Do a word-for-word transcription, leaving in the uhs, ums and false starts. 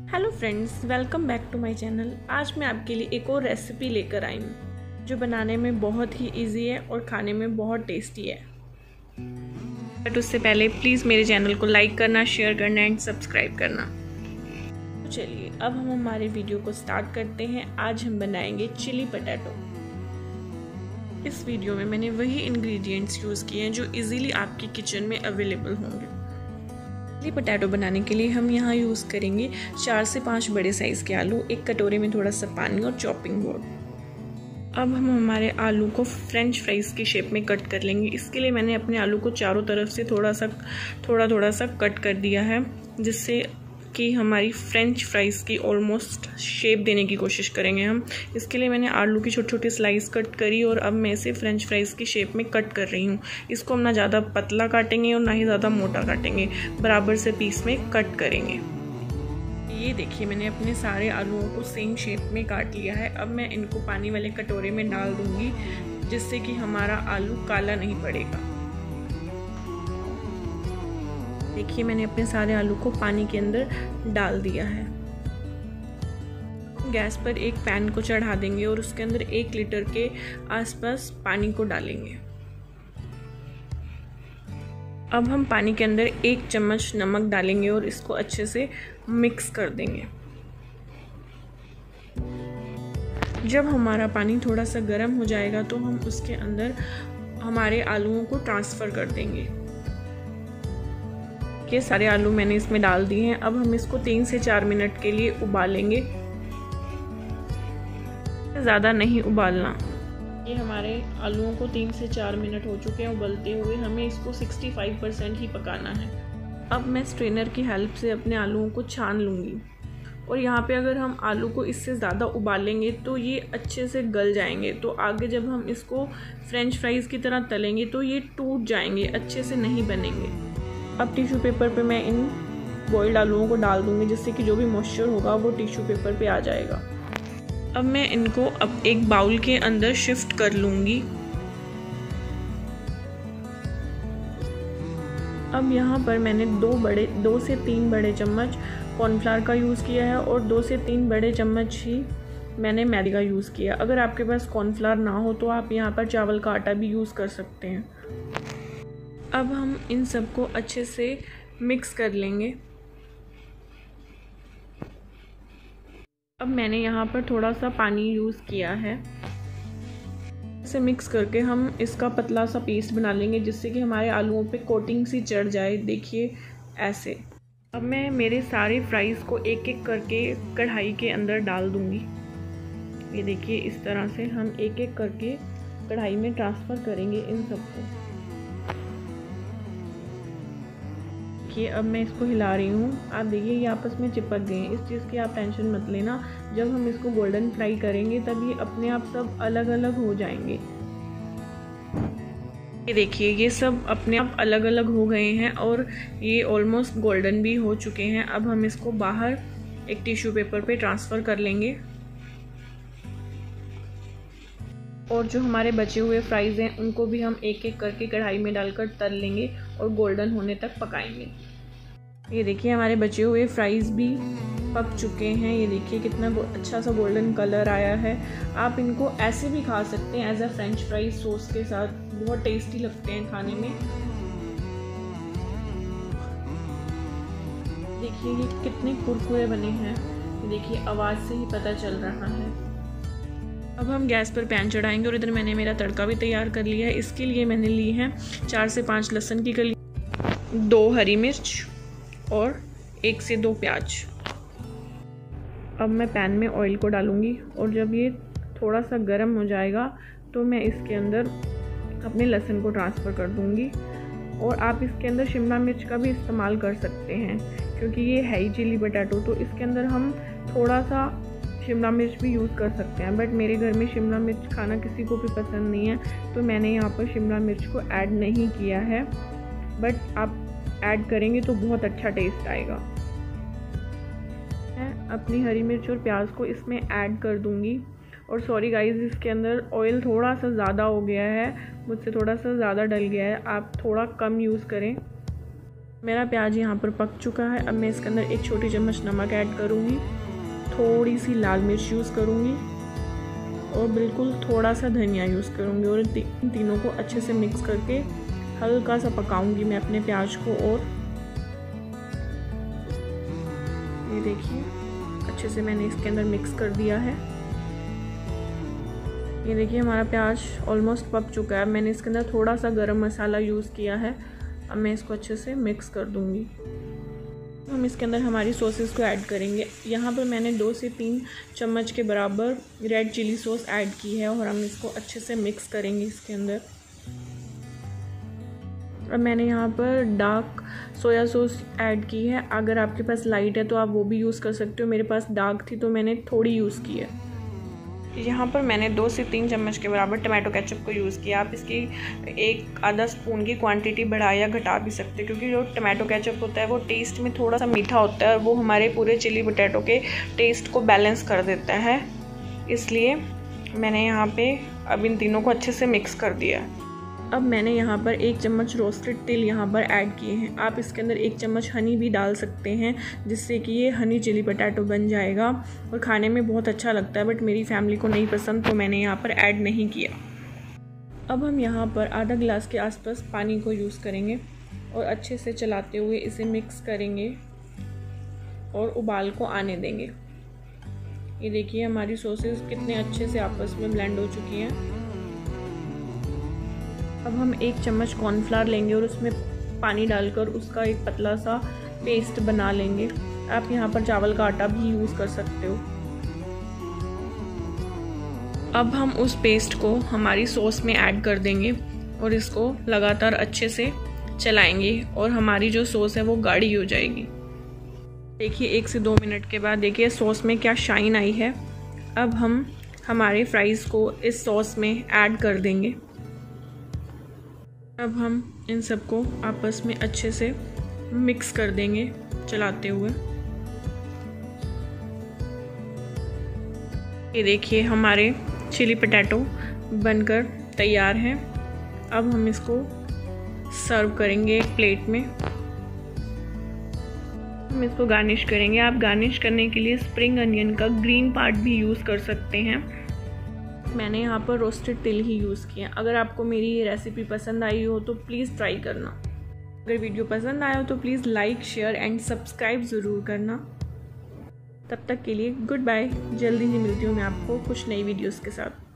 Hello friends, welcome back to my channel. आज मैं आपके लिए एक और रेसिपी लेकर आई हूँ जो बनाने में बहुत ही इजी है और खाने में बहुत टेस्टी है। बट उससे पहले प्लीज़ मेरे चैनल को लाइक करना, शेयर करना एंड सब्सक्राइब करना। तो चलिए अब हम हमारे वीडियो को स्टार्ट करते हैं। आज हम बनाएंगे चिली पटैटो। इस वीडियो में मैंने वही इंग्रेडिएंट्स यूज़ किए हैं जो इजीली आपकी किचन में अवेलेबल होंगे। चिली पटैटो बनाने के लिए हम यहाँ यूज़ करेंगे चार से पाँच बड़े साइज़ के आलू, एक कटोरे में थोड़ा सा पानी और चॉपिंग बोर्ड। अब हम हमारे आलू को फ्रेंच फ्राइज़ की शेप में कट कर लेंगे। इसके लिए मैंने अपने आलू को चारों तरफ से थोड़ा सा थोड़ा थोड़ा सा कट कर दिया है, जिससे कि हमारी फ्रेंच फ्राइज़ की ऑलमोस्ट शेप देने की कोशिश करेंगे हम। इसके लिए मैंने आलू की छोटी छोटी स्लाइस कट करी और अब मैं इसे फ्रेंच फ्राइज़ की शेप में कट कर रही हूँ। इसको हम ना ज़्यादा पतला काटेंगे और ना ही ज़्यादा मोटा काटेंगे, बराबर से पीस में कट करेंगे। ये देखिए, मैंने अपने सारे आलूओं को सेम शेप में काट लिया है। अब मैं इनको पानी वाले कटोरे में डाल दूँगी, जिससे कि हमारा आलू काला नहीं पड़ेगा। देखिए, मैंने अपने सारे आलू को पानी के अंदर डाल दिया है। गैस पर एक पैन को चढ़ा देंगे और उसके अंदर एक लीटर के आसपास पानी को डालेंगे। अब हम पानी के अंदर एक चम्मच नमक डालेंगे और इसको अच्छे से मिक्स कर देंगे। जब हमारा पानी थोड़ा सा गर्म हो जाएगा तो हम उसके अंदर हमारे आलूओं को ट्रांसफ़र कर देंगे। ये सारे आलू मैंने इसमें डाल दिए हैं। अब हम इसको तीन से चार मिनट के लिए उबालेंगे, ज़्यादा नहीं उबालना। ये हमारे आलूओं को तीन से चार मिनट हो चुके हैं उबलते हुए। हमें इसको पैंसठ परसेंट ही पकाना है। अब मैं स्ट्रेनर की हेल्प से अपने आलूओं को छान लूँगी। और यहाँ पे अगर हम आलू को इससे ज़्यादा उबालेंगे तो ये अच्छे से गल जाएंगे, तो आगे जब हम इसको फ्रेंच फ्राइज़ की तरह तलेंगे तो ये टूट जाएंगे, अच्छे से नहीं बनेंगे। अब टिश्यू पेपर पे मैं इन बॉइल्ड आलूओं को डाल दूँगी, जिससे कि जो भी मॉइस्चर होगा वो टिश्यू पेपर पे आ जाएगा। अब मैं इनको अब एक बाउल के अंदर शिफ्ट कर लूँगी। अब यहाँ पर मैंने दो बड़े दो से तीन बड़े चम्मच कॉर्नफ्लावर का यूज़ किया है और दो से तीन बड़े चम्मच ही मैंने मैदे का यूज़ किया। अगर आपके पास कॉर्नफ्लावर ना हो तो आप यहाँ पर चावल का आटा भी यूज़ कर सकते हैं। अब हम इन सबको अच्छे से मिक्स कर लेंगे। अब मैंने यहाँ पर थोड़ा सा पानी यूज़ किया है। इसे मिक्स करके हम इसका पतला सा पेस्ट बना लेंगे, जिससे कि हमारे आलूओं पे कोटिंग सी चढ़ जाए। देखिए ऐसे। अब मैं मेरे सारे फ्राइज़ को एक एक करके कढ़ाई के अंदर डाल दूँगी। ये देखिए, इस तरह से हम एक एक करके कढ़ाई में ट्रांसफ़र करेंगे इन सबको। अब मैं इसको हिला रही हूँ। आप देखिए, ये आपस में चिपक गए हैं। इस चीज़ की आप टेंशन मत लेना। जब हम इसको गोल्डन फ्राई करेंगे तब ये अपने आप सब अलग अलग हो जाएंगे। ये देखिए, ये सब अपने आप अलग अलग हो गए हैं और ये ऑलमोस्ट गोल्डन भी हो चुके हैं। अब हम इसको बाहर एक टिश्यू पेपर पे ट्रांसफ़र कर लेंगे और जो हमारे बचे हुए फ्राइज़ हैं उनको भी हम एक एक करके कढ़ाई में डालकर तल लेंगे और गोल्डन होने तक पकाएंगे। ये देखिए, हमारे बचे हुए फ्राइज़ भी पक चुके हैं। ये देखिए कितना अच्छा सा गोल्डन कलर आया है। आप इनको ऐसे भी खा सकते हैं as a French fries sauce के साथ, बहुत टेस्टी लगते हैं खाने में। देखिए ये कितने कुरकुरे बने हैं। ये देखिए, आवाज़ से ही पता चल रहा है। अब हम गैस पर पैन चढ़ाएंगे और इधर मैंने मेरा तड़का भी तैयार कर लिया है। इसके लिए मैंने ली है चार से पाँच लहसुन की कली, दो हरी मिर्च और एक से दो प्याज। अब मैं पैन में ऑयल को डालूंगी और जब ये थोड़ा सा गर्म हो जाएगा तो मैं इसके अंदर अपने लहसुन को ट्रांसफ़र कर दूंगी। और आप इसके अंदर शिमला मिर्च का भी इस्तेमाल कर सकते हैं, क्योंकि ये है ही चिली पटैटो, तो इसके अंदर हम थोड़ा सा शिमला मिर्च भी यूज़ कर सकते हैं। बट मेरे घर में शिमला मिर्च खाना किसी को भी पसंद नहीं है, तो मैंने यहाँ पर शिमला मिर्च को ऐड नहीं किया है। बट आप ऐड करेंगे तो बहुत अच्छा टेस्ट आएगा। मैं अपनी हरी मिर्च और प्याज को इसमें ऐड कर दूँगी। और सॉरी गाइस, इसके अंदर ऑयल थोड़ा सा ज़्यादा हो गया है, मुझसे थोड़ा सा ज़्यादा डल गया है। आप थोड़ा कम यूज़ करें। मेरा प्याज यहाँ पर पक चुका है। अब मैं इसके अंदर एक छोटी चम्मच नमक ऐड करूँगी, थोड़ी सी लाल मिर्च यूज़ करूँगी और बिल्कुल थोड़ा सा धनिया यूज़ करूँगी और इन तीनों को अच्छे से मिक्स करके हल्का सा पकाऊंगी मैं अपने प्याज को। और ये देखिए अच्छे से मैंने इसके अंदर मिक्स कर दिया है। ये देखिए हमारा प्याज ऑलमोस्ट पक चुका है। मैंने इसके अंदर थोड़ा सा गरम मसाला यूज़ किया है। अब मैं इसको अच्छे से मिक्स कर दूंगी। हम इसके अंदर हमारी सॉसेस को ऐड करेंगे। यहाँ पर मैंने दो से तीन चम्मच के बराबर रेड चिली सॉस ऐड की है और हम इसको अच्छे से मिक्स करेंगे इसके अंदर। अब मैंने यहाँ पर डार्क सोया सॉस ऐड की है। अगर आपके पास लाइट है तो आप वो भी यूज़ कर सकते हो। मेरे पास डार्क थी तो मैंने थोड़ी यूज़ की है। यहाँ पर मैंने दो से तीन चम्मच के बराबर टमाटो केचप को यूज़ किया। आप इसकी एक आधा स्पून की क्वांटिटी बढ़ा या घटा भी सकते हैं, क्योंकि जो टमाटो केचप होता है वो टेस्ट में थोड़ा सा मीठा होता है और वो हमारे पूरे चिली पोटैटो के टेस्ट को बैलेंस कर देता है। इसलिए मैंने यहाँ पे अब इन तीनों को अच्छे से मिक्स कर दिया। अब मैंने यहाँ पर एक चम्मच रोस्टेड तिल यहाँ पर ऐड किए हैं। आप इसके अंदर एक चम्मच हनी भी डाल सकते हैं, जिससे कि ये हनी चिली पोटैटो बन जाएगा और खाने में बहुत अच्छा लगता है। बट मेरी फैमिली को नहीं पसंद तो मैंने यहाँ पर ऐड नहीं किया। अब हम यहाँ पर आधा गिलास के आसपास पानी को यूज़ करेंगे और अच्छे से चलाते हुए इसे मिक्स करेंगे और उबाल को आने देंगे। ये देखिए हमारी सॉसेस कितने अच्छे से आपस में ब्लेंड हो चुकी हैं। अब हम एक चम्मच कॉर्नफ्लावर लेंगे और उसमें पानी डालकर उसका एक पतला सा पेस्ट बना लेंगे। आप यहाँ पर चावल का आटा भी यूज़ कर सकते हो। अब हम उस पेस्ट को हमारी सॉस में ऐड कर देंगे और इसको लगातार अच्छे से चलाएंगे और हमारी जो सॉस है वो गाढ़ी हो जाएगी। देखिए एक से दो मिनट के बाद देखिए सॉस में क्या शाइन आई है। अब हम हमारे फ्राइज़ को इस सॉस में ऐड कर देंगे। अब हम इन सबको आपस में अच्छे से मिक्स कर देंगे चलाते हुए। ये देखिए हमारे चिली पोटैटो बनकर तैयार हैं। अब हम इसको सर्व करेंगे एक प्लेट में। हम इसको गार्निश करेंगे। आप गार्निश करने के लिए स्प्रिंग अनियन का ग्रीन पार्ट भी यूज़ कर सकते हैं। मैंने यहाँ पर रोस्टेड तिल ही यूज़ किया। अगर आपको मेरी ये रेसिपी पसंद आई हो तो प्लीज़ ट्राई करना। अगर वीडियो पसंद आया हो तो please like share and subscribe ज़रूर करना। तब तक के लिए गुड बाय। जल्दी ही मिलती हूँ मैं आपको कुछ नई वीडियोस के साथ।